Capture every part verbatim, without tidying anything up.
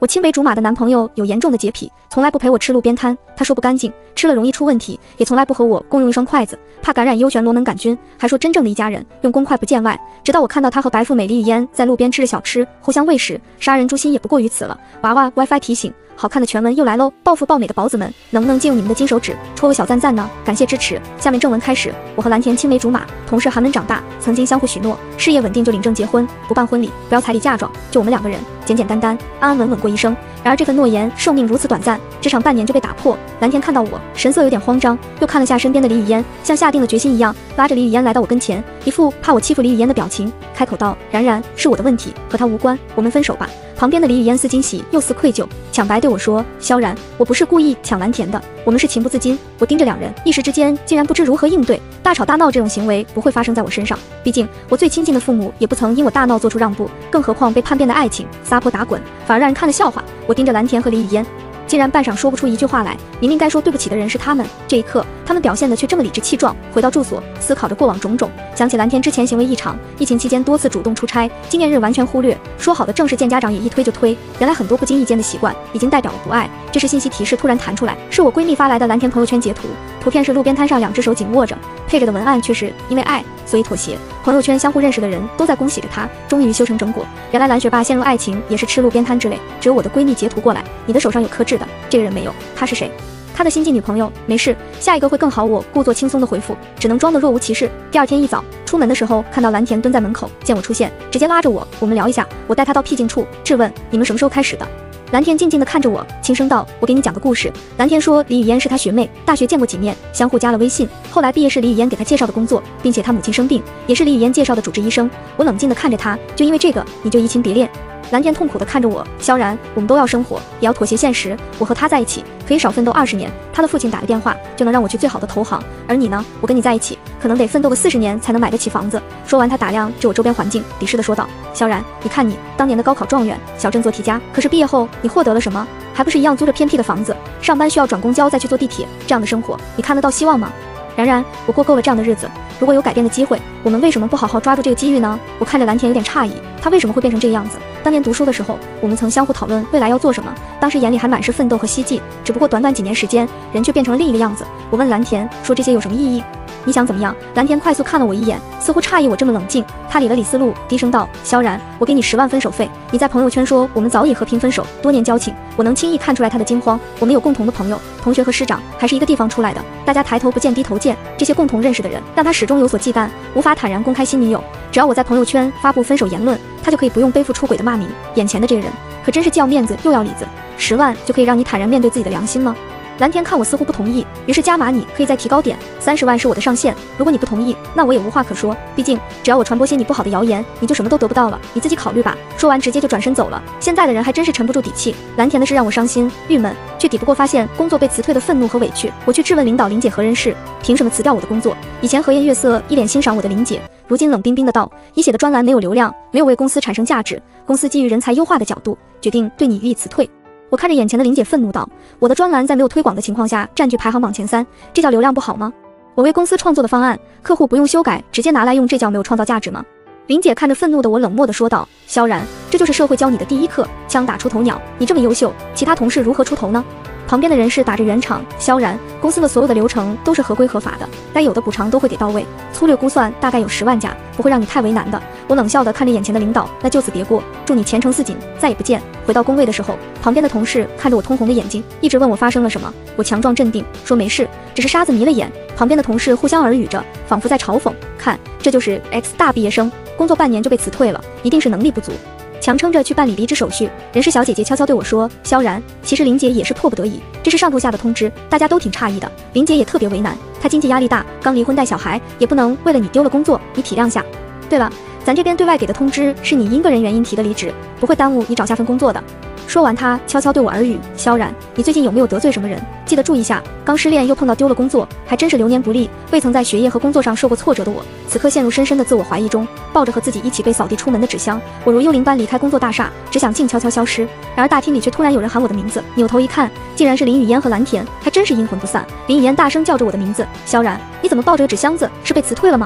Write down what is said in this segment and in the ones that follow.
我青梅竹马的男朋友有严重的洁癖，从来不陪我吃路边摊，他说不干净，吃了容易出问题，也从来不和我共用一双筷子，怕感染幽旋螺门杆菌，还说真正的一家人，用公筷不见外。直到我看到他和白富美李雨嫣在路边吃着小吃，互相喂食，杀人诛心也不过于此了。娃娃 WiFi 提醒，好看的全文又来喽！暴富暴美的宝子们，能不能借用你们的金手指戳个小赞赞呢？感谢支持。下面正文开始。我和蓝田青梅竹马，同是寒门长大，曾经相互许诺，事业稳定就领证结婚，不办婚礼，不要彩礼嫁妆，就我们两个人，简简单单，安安稳稳过一生。然而这份诺言寿命如此短暂，这场半年就被打破。蓝田看到我，神色有点慌张，又看了下身边的李雨嫣，像下定了决心一样，拉着李雨嫣来到我跟前，一副怕我欺负李雨嫣的表情，开口道：然然，是我的问题，和他无关，我们分手吧。旁边的李雨嫣似惊喜又似愧疚，抢白对我说：萧然，我不是故意抢蓝田的，我们是情不自禁。我盯着两人，一时之间竟然不知如何应对。大吵大闹这种行为不会发生在我身上，毕竟我最亲近的父母也不曾因我大闹做出让步，更何况被叛变的爱情撒泼打滚，反而让人看了笑话。我盯着蓝田和李雨嫣，竟然半晌说不出一句话来。明明该说对不起的人是他们，这一刻他们表现的却这么理直气壮。回到住所，思考着过往种种，想起蓝田之前行为异常，疫情期间多次主动出差，纪念日完全忽略，说好的正式见家长也一推就推。原来很多不经意间的习惯已经代表了不爱。这时信息提示突然弹出来，是我闺蜜发来的蓝田朋友圈截图，图片是路边摊上两只手紧握着，配着的文案却是因为爱所以妥协。朋友圈相互认识的人都在恭喜着他终于修成正果。原来蓝学霸陷入爱情也是吃路边摊之类，只有我的闺蜜截图过来，你的手上有克制的，这个人没有，他是谁？他的新晋女朋友，没事，下一个会更好。我故作轻松的回复，只能装得若无其事。第二天一早出门的时候，看到蓝田蹲在门口，见我出现，直接拉着我，我们聊一下。我带他到僻静处，质问你们什么时候开始的？蓝田静静地看着我，轻声道：我给你讲个故事。蓝田说李雨嫣是他学妹，大学见过几面，相互加了微信，后来毕业是李雨嫣给他介绍的工作，并且他母亲生病，也是李雨嫣介绍的主治医生。我冷静地看着他，就因为这个你就移情别恋？蓝田痛苦地看着我，萧然，我们都要生活，也要妥协现实。我和他在一起可以少奋斗二十年，他的父亲打个电话就能让我去最好的投行，而你呢？我跟你在一起可能得奋斗个四十年才能买得起房子。说完他打量着我周边环境，鄙视地说道：萧然，你看你当年的高考状元，小镇做题家，可是毕业后你获得了什么？还不是一样租着偏僻的房子，上班需要转公交再去坐地铁，这样的生活你看得到希望吗？然然，我过够了这样的日子，如果有改变的机会，我们为什么不好好抓住这个机遇呢？我看着蓝田有点诧异，他为什么会变成这个样子？当年读书的时候，我们曾相互讨论未来要做什么，当时眼里还满是奋斗和希冀，只不过短短几年时间，人却变成了另一个样子。我问蓝田说这些有什么意义？你想怎么样？蓝田快速看了我一眼，似乎诧异我这么冷静。他理了理思路，低声道：萧然，我给你十万分手费。你在朋友圈说我们早已和平分手，多年交情，我能轻易看出来他的惊慌。我们有共同的朋友，同学和师长，还是一个地方出来的，大家抬头不见低头见，这些共同认识的人让他始终有所忌惮，无法坦然公开新女友。只要我在朋友圈发布分手言论，他就可以不用背负出轨的骂名。眼前的这个人可真是既要面子又要里子，十万就可以让你坦然面对自己的良心吗？蓝田看我似乎不同意，于是加码，你可以再提高点，三十万是我的上限，如果你不同意，那我也无话可说，毕竟只要我传播些你不好的谣言，你就什么都得不到了，你自己考虑吧。说完直接就转身走了。现在的人还真是沉不住底气，蓝田的事让我伤心郁闷，却抵不过发现工作被辞退的愤怒和委屈。我去质问领导林姐何人事，凭什么辞掉我的工作？以前和颜悦色一脸欣赏我的林姐，如今冷冰冰的道：你写的专栏没有流量，没有为公司产生价值，公司基于人才优化的角度决定对你予以辞退。我看着眼前的林姐愤怒道：我的专栏在没有推广的情况下占据排行榜前三，这叫流量不好吗？我为公司创作的方案，客户不用修改直接拿来用，这叫没有创造价值吗？林姐看着愤怒的我冷漠地说道：萧然，这就是社会教你的第一课，枪打出头鸟，你这么优秀，其他同事如何出头呢？旁边的人士打着圆场，萧然，公司的所有的流程都是合规合法的，该有的补偿都会给到位，粗略估算大概有十万家，不会让你太为难的。我冷笑地看着眼前的领导，那就此别过，祝你前程似锦，再也不见。回到工位的时候，旁边的同事看着我通红的眼睛，一直问我发生了什么。我强壮镇定说没事，只是沙子迷了眼。旁边的同事互相耳语着，仿佛在嘲讽，看，这就是 X 大毕业生，工作半年就被辞退了，一定是能力不足。强撑着去办理离职手续，人事小姐姐悄悄对我说：萧然，其实林姐也是迫不得已，这是上头下的通知，大家都挺诧异的，林姐也特别为难，她经济压力大，刚离婚带小孩，也不能为了你丢了工作，你体谅下。对了，咱这边对外给的通知是你因个人原因提的离职，不会耽误你找下份工作的。说完，他悄悄对我耳语：萧然，你最近有没有得罪什么人？记得注意下。刚失恋又碰到丢了工作，还真是流年不利。未曾在学业和工作上受过挫折的我，此刻陷入深深的自我怀疑中，抱着和自己一起被扫地出门的纸箱，我如幽灵般离开工作大厦，只想静悄悄消失。然而大厅里却突然有人喊我的名字，扭头一看，竟然是林雨嫣和蓝田，还真是阴魂不散。林雨嫣大声叫着我的名字：萧然，你怎么抱着个纸箱子？是被辞退了吗？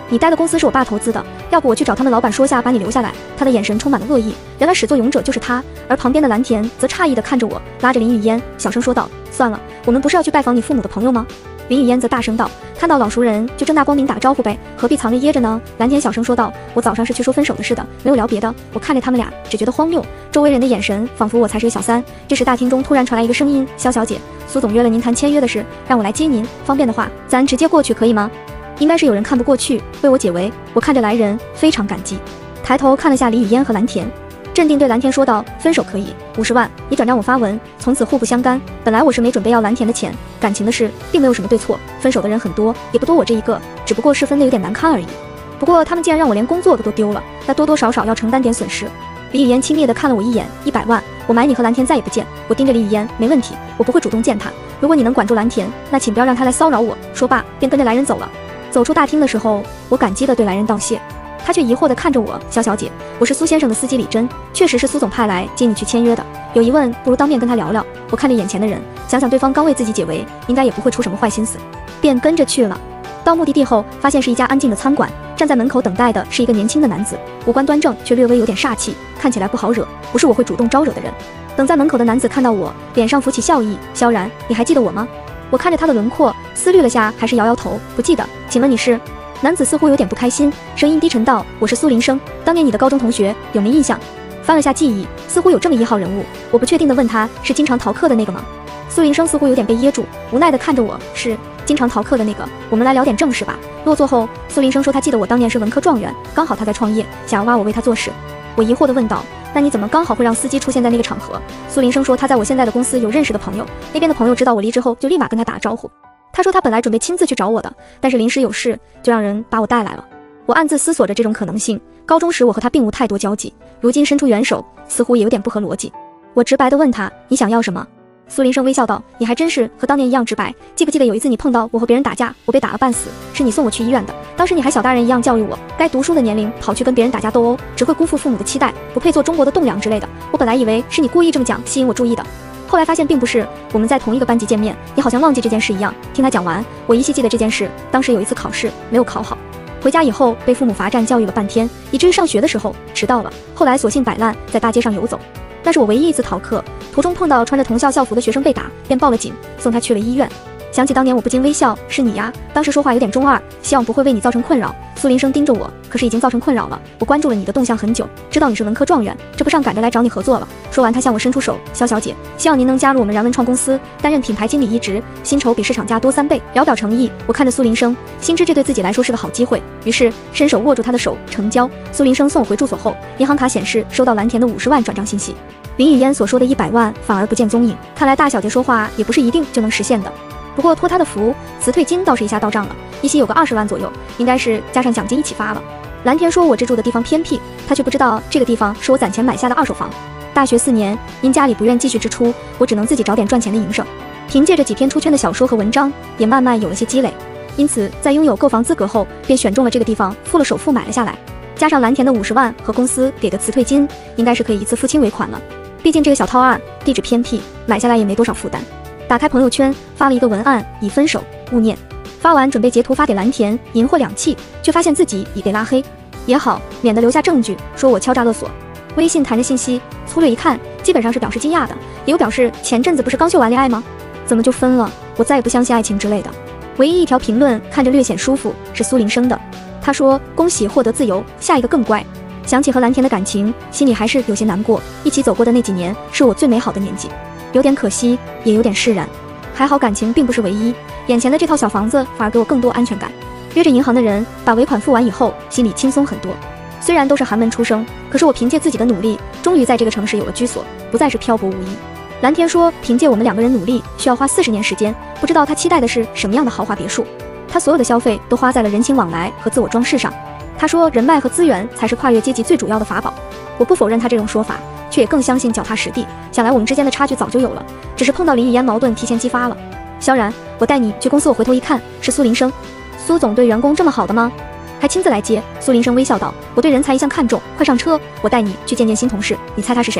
你待的公司是我爸投资的，要不我去找他们老板说下，把你留下来。他的眼神充满了恶意，原来始作俑者就是他。而旁边的蓝田则诧异地看着我，拉着林雨嫣小声说道：算了，我们不是要去拜访你父母的朋友吗？林雨嫣则大声道：看到老熟人就正大光明打招呼呗，何必藏着掖着呢？蓝田小声说道：我早上是去说分手的事的，没有聊别的。我看着他们俩，只觉得荒谬，周围人的眼神仿佛我才是个小三。这时大厅中突然传来一个声音：肖小姐，苏总约了您谈签约的事，让我来接您，方便的话咱直接过去可以吗？应该是有人看不过去，为我解围。我看着来人非常感激，抬头看了下李雨嫣和蓝田，镇定对蓝田说道：分手可以，五十万你转账我发文，从此互不相干。本来我是没准备要蓝田的钱，感情的事并没有什么对错，分手的人很多，也不多我这一个，只不过是分的有点难堪而已。不过他们既然让我连工作都丢了，那多多少少要承担点损失。李雨嫣轻蔑地看了我一眼：一百万，我买你和蓝田再也不见。我盯着李雨嫣：没问题，我不会主动见他，如果你能管住蓝田，那请不要让他来骚扰我。说罢便跟着来人走了。走出大厅的时候，我感激地对来人道谢，他却疑惑地看着我：肖小姐，我是苏先生的司机李真，确实是苏总派来接你去签约的，有疑问不如当面跟他聊聊。我看着眼前的人，想想对方刚为自己解围，应该也不会出什么坏心思，便跟着去了。到目的地后，发现是一家安静的餐馆，站在门口等待的是一个年轻的男子，五官端正却略微有点煞气，看起来不好惹，不是我会主动招惹的人。等在门口的男子看到我，脸上浮起笑意：萧然，你还记得我吗？我看着他的轮廓，思虑了下，还是摇摇头：不记得。请问你是？男子似乎有点不开心，声音低沉道：我是苏林生，当年你的高中同学，有没印象？翻了下记忆，似乎有这么一号人物。我不确定地问他：是经常逃课的那个吗？苏林生似乎有点被噎住，无奈地看着我：是经常逃课的那个，我们来聊点正事吧。落座后，苏林生说他记得我当年是文科状元，刚好他在创业，想要挖我为他做事。我疑惑地问道：那你怎么刚好会让司机出现在那个场合？苏林生说他在我现在的公司有认识的朋友，那边的朋友知道我离职后就立马跟他打招呼。他说他本来准备亲自去找我的，但是临时有事，就让人把我带来了。我暗自思索着这种可能性，高中时我和他并无太多交集，如今伸出援手，似乎也有点不合逻辑。我直白地问他：你想要什么？苏林生微笑道：你还真是和当年一样直白，记不记得有一次你碰到我和别人打架，我被打了半死，是你送我去医院的，当时你还小大人一样教育我，该读书的年龄跑去跟别人打架斗殴，只会辜负父母的期待，不配做中国的栋梁之类的。我本来以为是你故意这么讲吸引我注意的，后来发现并不是，我们在同一个班级见面，你好像忘记这件事一样。听他讲完，我依稀记得这件事，当时有一次考试没有考好，回家以后被父母罚站教育了半天，以至于上学的时候迟到了，后来索性摆烂在大街上游走。那是我唯一一次逃课，途中碰到穿着同校校服的学生被打，便报了警，送他去了医院。想起当年我不禁微笑，是你呀，当时说话有点中二，希望不会为你造成困扰。苏林生盯着我，可是已经造成困扰了，我关注了你的动向很久，知道你是文科状元，这不上赶着来找你合作了。说完他向我伸出手：肖小姐，希望您能加入我们然文创公司，担任品牌经理一职，薪酬比市场价多三倍，聊表诚意。我看着苏林生，心知这对自己来说是个好机会，于是伸手握住他的手，成交。苏林生送我回住所后，银行卡显示收到蓝田的五十万转账信息，林雨嫣所说的一百万反而不见踪影，看来大小姐说话也不是一定就能实现的。不过托他的福，辞退金倒是一下到账了，一息有个二十万左右，应该是加上奖金一起发了。蓝田说我这住的地方偏僻，他却不知道这个地方是我攒钱买下的二手房。大学四年，因家里不愿继续支出，我只能自己找点赚钱的营生。凭借着几篇出圈的小说和文章，也慢慢有了些积累。因此，在拥有购房资格后，便选中了这个地方，付了首付买了下来。加上蓝田的五十万和公司给的辞退金，应该是可以一次付清尾款了。毕竟这个小套案地址偏僻，买下来也没多少负担。打开朋友圈，发了一个文案：已分手，勿念。发完准备截图发给蓝田，银货两讫，却发现自己已被拉黑。也好，免得留下证据说我敲诈勒索。微信弹着信息，粗略一看，基本上是表示惊讶的，也有表示前阵子不是刚秀完恋爱吗？怎么就分了？我再也不相信爱情之类的。唯一一条评论看着略显舒服，是苏林生的。他说：恭喜获得自由，下一个更乖。想起和蓝田的感情，心里还是有些难过。一起走过的那几年，是我最美好的年纪。有点可惜，也有点释然。还好感情并不是唯一，眼前的这套小房子反而给我更多安全感。约着银行的人把尾款付完以后，心里轻松很多。虽然都是寒门出生，可是我凭借自己的努力，终于在这个城市有了居所，不再是漂泊无依。蓝田说，凭借我们两个人努力，需要花四十年时间。不知道他期待的是什么样的豪华别墅。他所有的消费都花在了人情往来和自我装饰上。他说，人脉和资源才是跨越阶级最主要的法宝。我不否认他这种说法，却也更相信脚踏实地。想来我们之间的差距早就有了，只是碰到林雨嫣矛盾提前激发了。萧然，我带你去公司。我回头一看，是苏林生。苏总对员工这么好的吗？还亲自来接。苏林生微笑道：我对人才一向看重，快上车，我带你去见见新同事。你猜他是谁？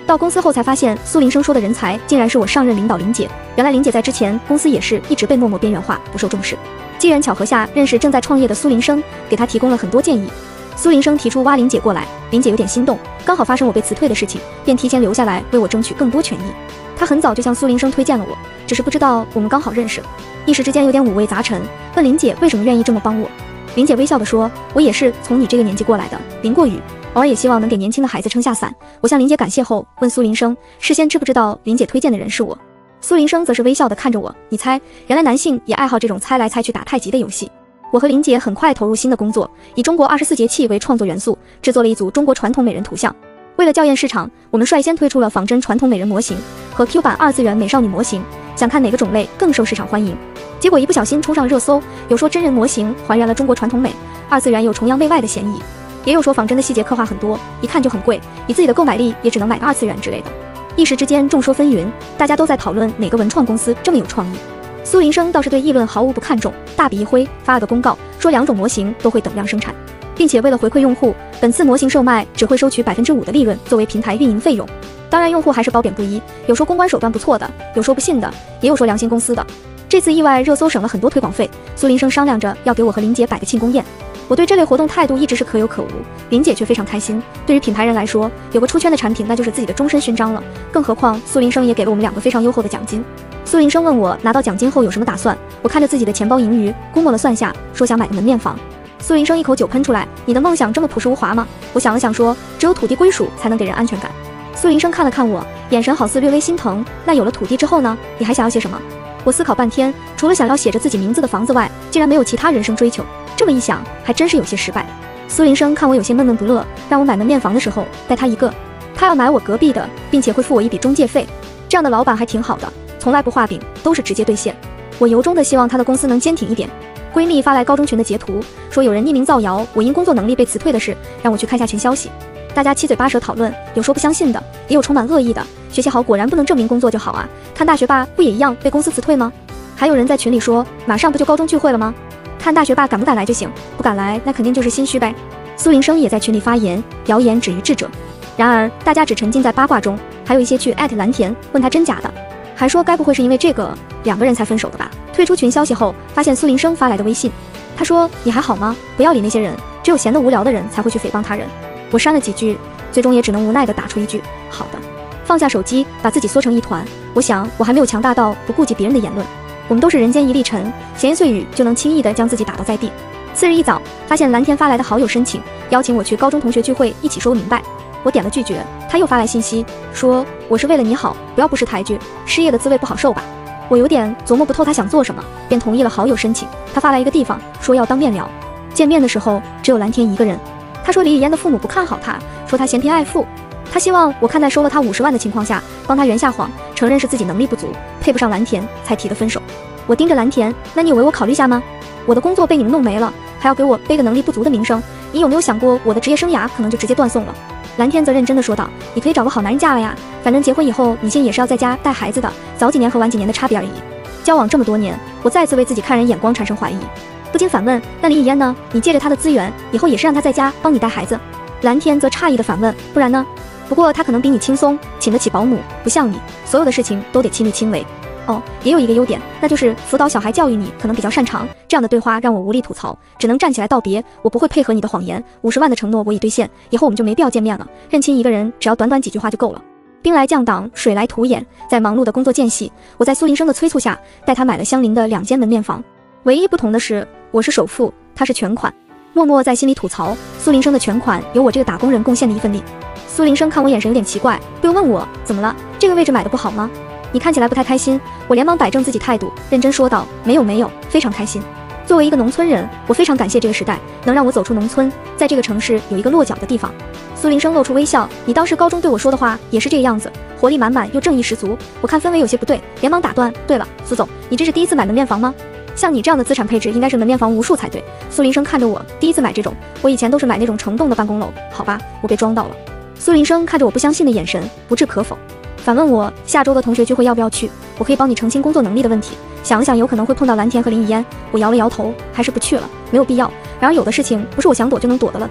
到公司后才发现，苏林生说的人才竟然是我上任领导林姐。原来林姐在之前公司也是一直被默默边缘化，不受重视。机缘巧合下认识正在创业的苏林生，给他提供了很多建议。苏林生提出挖林姐过来，林姐有点心动，刚好发生我被辞退的事情，便提前留下来为我争取更多权益。他很早就向苏林生推荐了我，只是不知道我们刚好认识，一时之间有点五味杂陈，问林姐为什么愿意这么帮我。林姐微笑地说，我也是从你这个年纪过来的，淋过雨，偶尔也希望能给年轻的孩子撑下伞。我向林姐感谢后，问苏林生事先知不知道林姐推荐的人是我。苏林生则是微笑地看着我，你猜，原来男性也爱好这种猜来猜去打太极的游戏。我和林姐很快投入新的工作，以中国二十四节气为创作元素，制作了一组中国传统美人图像。为了校验市场，我们率先推出了仿真传统美人模型和 Q 版二次元美少女模型，想看哪个种类更受市场欢迎。结果一不小心冲上热搜，有说真人模型还原了中国传统美，二次元有崇洋媚外的嫌疑，也有说仿真的细节刻画很多，一看就很贵，以自己的购买力也只能买个二次元之类的。一时之间众说纷纭，大家都在讨论哪个文创公司这么有创意。苏林生倒是对议论毫无不看重，大笔一挥发了个公告，说两种模型都会等量生产，并且为了回馈用户，本次模型售卖只会收取 百分之五 的利润作为平台运营费用。当然用户还是褒贬不一，有说公关手段不错的，有说不信的，也有说良心公司的。这次意外热搜省了很多推广费，苏林生商量着要给我和林姐摆个庆功宴。我对这类活动态度一直是可有可无，林姐却非常开心。对于品牌人来说，有个出圈的产品那就是自己的终身勋章了，更何况苏林生也给了我们两个非常优厚的奖金。苏林生问我拿到奖金后有什么打算，我看着自己的钱包盈余，估摸了算下，说想买个门面房。苏林生一口酒喷出来，你的梦想这么朴实无华吗？我想了想说，只有土地归属才能给人安全感。苏林生看了看我，眼神好似略微心疼，那有了土地之后呢？你还想要些什么？我思考半天，除了想要写着自己名字的房子外，竟然没有其他人生追求。这么一想，还真是有些失败。苏林生看我有些闷闷不乐，让我买门面房的时候带他一个，他要买我隔壁的，并且会付我一笔中介费。这样的老板还挺好的，从来不画饼，都是直接兑现。我由衷的希望他的公司能坚挺一点。闺蜜发来高中群的截图，说有人匿名造谣我因工作能力被辞退的事，让我去看下群消息。大家七嘴八舌讨论，有说不相信的，也有充满恶意的。学习好果然不能证明工作就好啊，看大学霸不也一样被公司辞退吗？还有人在群里说，马上不就高中聚会了吗？看大学霸敢不敢来就行，不敢来那肯定就是心虚呗。苏林生也在群里发言，谣言止于智者。然而大家只沉浸在八卦中，还有一些去艾特蓝田问他真假的，还说该不会是因为这个两个人才分手的吧。退出群消息后，发现苏林生发来的微信，他说你还好吗？不要理那些人，只有闲得无聊的人才会去诽谤他人。我删了几句，最终也只能无奈地打出一句好的，放下手机，把自己缩成一团。我想我还没有强大到不顾及别人的言论，我们都是人间一粒尘，闲言碎语就能轻易地将自己打倒在地。次日一早，发现蓝田发来的好友申请，邀请我去高中同学聚会一起说明白。我点了拒绝，他又发来信息说我是为了你好，不要不识抬举，失业的滋味不好受吧。我有点琢磨不透他想做什么，便同意了好友申请。他发来一个地方，说要当面聊。见面的时候只有蓝田一个人。他说李以嫣的父母不看好他，说他嫌贫爱富，他希望我看在收了他五十万的情况下，帮他圆下谎，承认是自己能力不足，配不上蓝田，才提的分手。我盯着蓝田，那你有为我考虑下吗？我的工作被你们弄没了，还要给我背个能力不足的名声，你有没有想过我的职业生涯可能就直接断送了？蓝田则认真的说道，你可以找个好男人嫁了呀，反正结婚以后女性也是要在家带孩子的，早几年和晚几年的差别而已。交往这么多年，我再次为自己看人眼光产生怀疑，不禁反问，那李以嫣呢？你借着她的资源，以后也是让她在家帮你带孩子？蓝田则诧异的反问，不然呢？不过她可能比你轻松，请得起保姆，不像你，所有的事情都得亲力亲为。哦，也有一个优点，那就是辅导小孩教育你可能比较擅长。这样的对话让我无力吐槽，只能站起来道别。我不会配合你的谎言，五十万的承诺我已兑现，以后我们就没必要见面了。认清一个人，只要短短几句话就够了。兵来将挡，水来土掩，在忙碌的工作间隙，我在苏林生的催促下，带他买了相邻的两间门面房。唯一不同的是，我是首付，他是全款。默默在心里吐槽，苏林生的全款有我这个打工人贡献的一份力。苏林生看我眼神有点奇怪，又问我怎么了？这个位置买的不好吗？你看起来不太开心。我连忙摆正自己态度，认真说道，没有没有，非常开心。作为一个农村人，我非常感谢这个时代能让我走出农村，在这个城市有一个落脚的地方。苏林生露出微笑，你当时高中对我说的话也是这个样子，活力满满又正义十足。我看氛围有些不对，连忙打断，对了，苏总，你这是第一次买门面房吗？像你这样的资产配置应该是门面房无数才对。苏林生看着我，第一次买这种，我以前都是买那种成栋的办公楼。好吧，我被装到了。苏林生看着我不相信的眼神，不置可否，反问我下周的同学聚会要不要去，我可以帮你澄清工作能力的问题。想了想有可能会碰到蓝田和林以嫣，我摇了摇头，还是不去了，没有必要。然而有的事情不是我想躲就能躲的了的。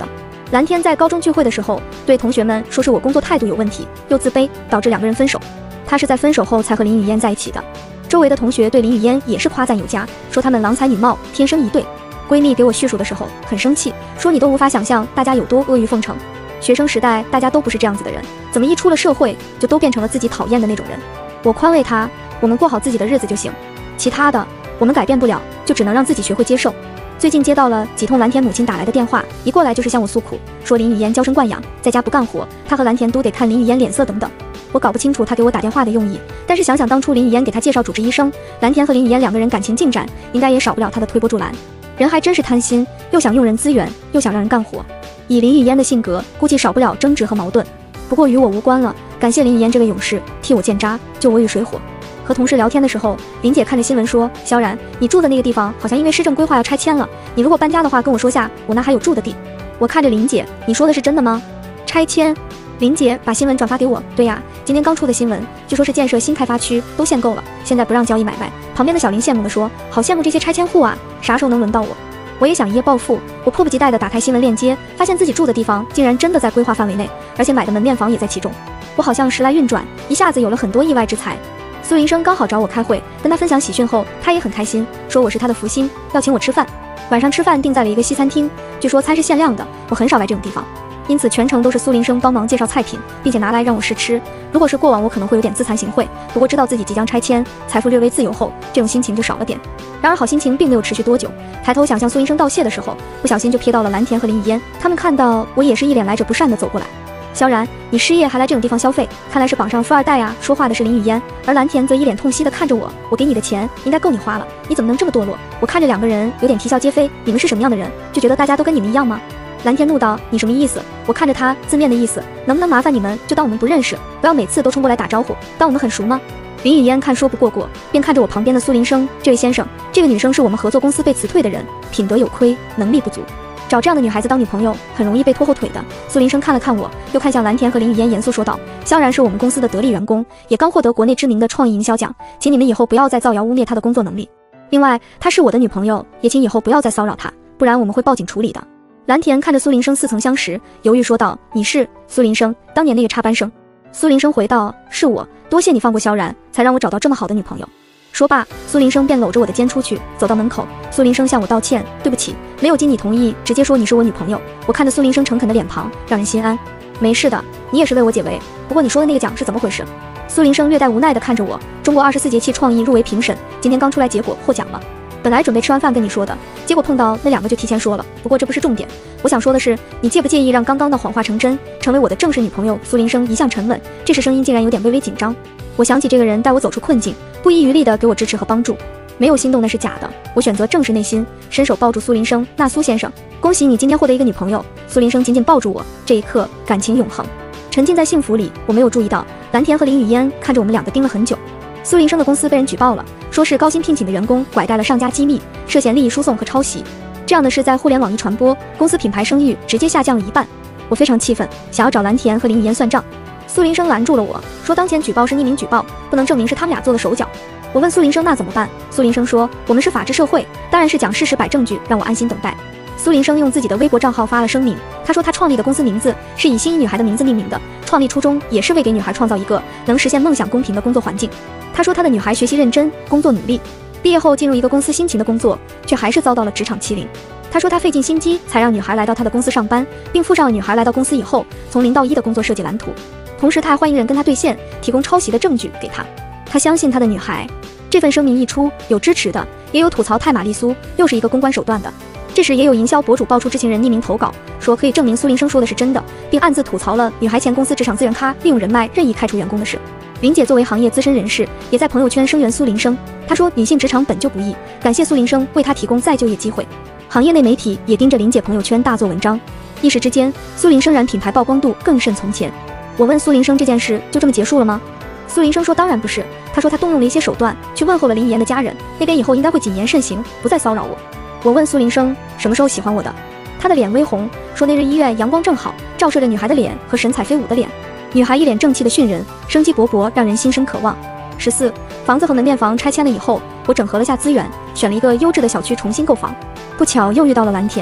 蓝天在高中聚会的时候，对同学们说是我工作态度有问题，又自卑，导致两个人分手。他是在分手后才和林雨嫣在一起的。周围的同学对林雨嫣也是夸赞有加，说他们郎才女貌，天生一对。闺蜜给我叙述的时候很生气，说你都无法想象大家有多阿谀奉承。学生时代大家都不是这样子的人，怎么一出了社会就都变成了自己讨厌的那种人？我宽慰她，我们过好自己的日子就行，其他的我们改变不了，就只能让自己学会接受。最近接到了几通蓝田母亲打来的电话，一过来就是向我诉苦，说林雨嫣娇生惯养，在家不干活，她和蓝田都得看林雨嫣脸色等等。我搞不清楚她给我打电话的用意，但是想想当初林雨嫣给她介绍主治医生，蓝田和林雨嫣两个人感情进展，应该也少不了她的推波助澜。人还真是贪心，又想用人资源，又想让人干活。以林雨嫣的性格，估计少不了争执和矛盾。不过与我无关了，感谢林雨嫣这位勇士，替我建渣，救我于水火。和同事聊天的时候，林姐看着新闻说，萧然，你住的那个地方好像因为市政规划要拆迁了，你如果搬家的话跟我说下，我那还有住的地。我看着林姐，你说的是真的吗？拆迁？林姐把新闻转发给我，对呀，今天刚出的新闻，据说是建设新开发区都限购了，现在不让交易买卖。旁边的小林羡慕地说，好羡慕这些拆迁户啊，啥时候能轮到我？我也想一夜暴富，我迫不及待地打开新闻链接，发现自己住的地方竟然真的在规划范围内，而且买的门面房也在其中。我好像时来运转，一下子有了很多意外之财。苏林生刚好找我开会，跟他分享喜讯后，他也很开心，说我是他的福星，要请我吃饭。晚上吃饭定在了一个西餐厅，据说餐是限量的，我很少来这种地方，因此全程都是苏林生帮忙介绍菜品，并且拿来让我试吃。如果是过往，我可能会有点自惭形秽，不过知道自己即将拆迁，财富略微自由后，这种心情就少了点。然而好心情并没有持续多久，抬头想向苏林生道谢的时候，不小心就瞥到了蓝田和林雨嫣，他们看到我也是一脸来者不善的走过来。萧然，你失业还来这种地方消费，看来是榜上富二代啊！说话的是林雨嫣，而蓝田则一脸痛惜的看着我，我给你的钱应该够你花了，你怎么能这么堕落？我看着两个人有点啼笑皆非，你们是什么样的人，就觉得大家都跟你们一样吗？蓝田怒道，你什么意思？我看着他字面的意思，能不能麻烦你们就当我们不认识，不要每次都冲过来打招呼，当我们很熟吗？林雨嫣看说不过过，便看着我旁边的苏林生，这位先生，这个女生是我们合作公司被辞退的人，品德有亏，能力不足，找这样的女孩子当女朋友很容易被拖后腿的。苏林生看了看我，又看向蓝田和林雨嫣，严肃说道，萧然是我们公司的得力员工，也刚获得国内知名的创意营销奖，请你们以后不要再造谣污蔑她的工作能力，另外她是我的女朋友，也请以后不要再骚扰她，不然我们会报警处理的。蓝田看着苏林生似曾相识，犹豫说道，你是苏林生，当年那个插班生？苏林生回道，是我，多谢你放过萧然，才让我找到这么好的女朋友。说罢，苏林生便搂着我的肩出去，走到门口。苏林生向我道歉，对不起，没有经你同意直接说你是我女朋友。我看着苏林生诚恳的脸庞，让人心安。没事的，你也是为我解围。不过你说的那个奖是怎么回事？苏林生略带无奈地看着我，中国二十四节气创意入围评审，今天刚出来结果获奖了。本来准备吃完饭跟你说的，结果碰到那两个就提前说了。不过这不是重点，我想说的是，你介不介意让刚刚的谎话成真，成为我的正式女朋友？苏林生一向沉稳，这时声音竟然有点微微紧张。我想起这个人带我走出困境，不遗余力地给我支持和帮助，没有心动那是假的。我选择正视内心，伸手抱住苏林生，那苏先生，恭喜你今天获得一个女朋友。苏林生紧紧抱住我，这一刻感情永恒，沉浸在幸福里。我没有注意到蓝田和林雨嫣看着我们两个盯了很久。苏林生的公司被人举报了，说是高薪聘请的员工拐带了上家机密，涉嫌利益输送和抄袭。这样的事在互联网一传播，公司品牌声誉直接下降了一半。我非常气愤，想要找蓝田和林雨嫣算账。苏林生拦住了我，说当前举报是匿名举报，不能证明是他们俩做的手脚。我问苏林生那怎么办？苏林生说，我们是法治社会，当然是讲事实摆证据，让我安心等待。苏林生用自己的微博账号发了声明，他说他创立的公司名字是以心仪女孩的名字命名的，创立初衷也是为给女孩创造一个能实现梦想公平的工作环境。他说他的女孩学习认真，工作努力，毕业后进入一个公司辛勤的工作，却还是遭到了职场欺凌。他说他费尽心机才让女孩来到他的公司上班，并附上了女孩来到公司以后从零到一的工作设计蓝图，同时他还欢迎人跟他兑现，提供抄袭的证据给他。他相信他的女孩。这份声明一出，有支持的，也有吐槽太玛丽苏又是一个公关手段的。这时也有营销博主爆出知情人匿名投稿，说可以证明苏林生说的是真的，并暗自吐槽了女孩前公司职场资源咖利用人脉任意开除员工的事。林姐作为行业资深人士，也在朋友圈声援苏林生。她说女性职场本就不易，感谢苏林生为她提供再就业机会。行业内媒体也盯着林姐朋友圈大做文章，一时之间苏林生染品牌曝光度更甚从前。我问苏林生这件事就这么结束了吗？苏林生说当然不是，他说他动用了一些手段去问候了林雨嫣的家人，那边以后应该会谨言慎行，不再骚扰我。我问苏林生什么时候喜欢我的，他的脸微红，说那日医院阳光正好，照射着女孩的脸和神采飞舞的脸，女孩一脸正气的训人，生机勃勃，让人心生渴望。十四，房子和门面房拆迁了以后，我整合了下资源，选了一个优质的小区重新购房，不巧又遇到了蓝田。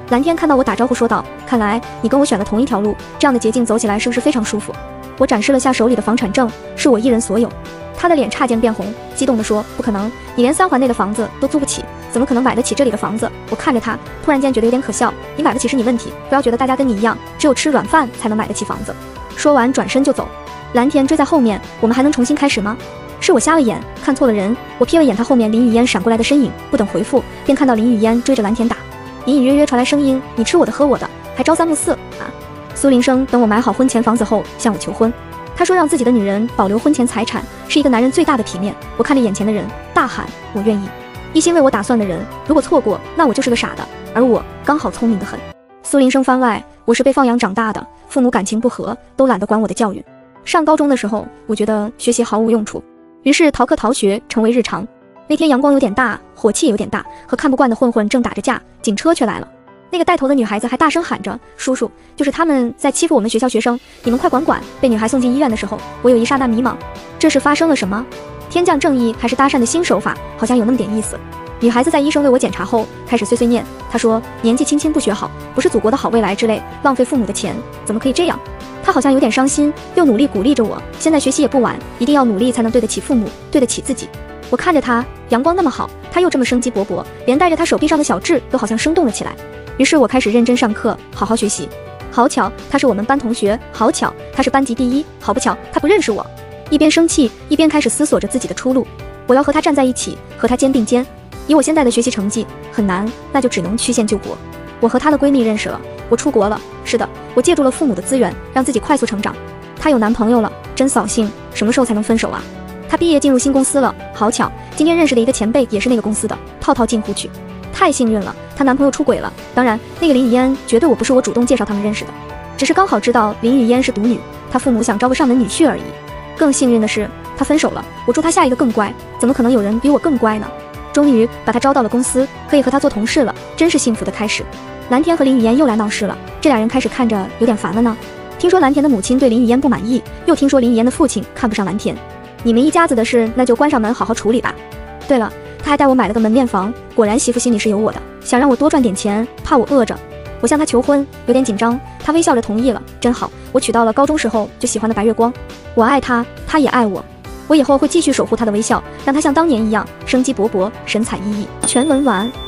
蓝天看到我打招呼说道：“看来你跟我选了同一条路，这样的捷径走起来是不是非常舒服？”我展示了下手里的房产证，是我一人所有。他的脸差点变红，激动地说：“不可能，你连三环内的房子都租不起，怎么可能买得起这里的房子？”我看着他，突然间觉得有点可笑。你买不起是你问题，不要觉得大家跟你一样，只有吃软饭才能买得起房子。说完转身就走。蓝田追在后面，我们还能重新开始吗？是我瞎了眼，看错了人。我瞥了眼他后面林雨嫣闪过来的身影，不等回复，便看到林雨嫣追着蓝田打。隐隐约约传来声音：“你吃我的喝我的，还朝三暮四啊！”苏林生等我买好婚前房子后向我求婚，他说让自己的女人保留婚前财产是一个男人最大的体面。我看着眼前的人，大喊：“我愿意！”一心为我打算的人，如果错过，那我就是个傻的，而我刚好聪明得很。苏林生番外，我是被放养长大的，父母感情不和，都懒得管我的教育。上高中的时候，我觉得学习毫无用处，于是逃课逃学成为日常。那天阳光有点大，火气也有点大，和看不惯的混混正打着架，警车却来了。那个带头的女孩子还大声喊着：“叔叔，就是他们在欺负我们学校学生，你们快管管！”被女孩送进医院的时候，我有一刹那迷茫，这是发生了什么？天降正义还是搭讪的新手法？好像有那么点意思。女孩子在医生为我检查后开始碎碎念，她说：“年纪轻轻不学好，不是祖国的好未来之类，浪费父母的钱，怎么可以这样？”她好像有点伤心，又努力鼓励着我：“现在学习也不晚，一定要努力才能对得起父母，对得起自己。”我看着她，阳光那么好，她又这么生机勃勃，连带着她手臂上的小痣都好像生动了起来。于是我开始认真上课，好好学习。好巧，她是我们班同学，好巧，她是班级第一，好不巧，她不认识我。一边生气，一边开始思索着自己的出路。我要和她站在一起，和她肩并肩。以我现在的学习成绩，很难，那就只能曲线救国。我和她的闺蜜认识了，我出国了，是的，我借助了父母的资源，让自己快速成长。她有男朋友了，真扫兴，什么时候才能分手啊？她毕业进入新公司了，好巧，今天认识的一个前辈也是那个公司的，套套近乎去。太幸运了，她男朋友出轨了。当然，那个林雨嫣绝对我不是我主动介绍他们认识的，只是刚好知道林雨嫣是独女，她父母想招个上门女婿而已。更幸运的是，她分手了，我祝她下一个更乖，怎么可能有人比我更乖呢？终于把她招到了公司，可以和她做同事了，真是幸福的开始。蓝田和林雨嫣又来闹事了，这俩人开始看着有点烦了呢。听说蓝田的母亲对林雨嫣不满意，又听说林雨嫣的父亲看不上蓝田。你们一家子的事，那就关上门好好处理吧。对了，他还带我买了个门面房，果然媳妇心里是有我的，想让我多赚点钱，怕我饿着。我向他求婚，有点紧张，他微笑着同意了，真好，我娶到了高中时候就喜欢的白月光。我爱他，他也爱我，我以后会继续守护他的微笑，让他像当年一样生机勃勃，神采奕奕。全文完。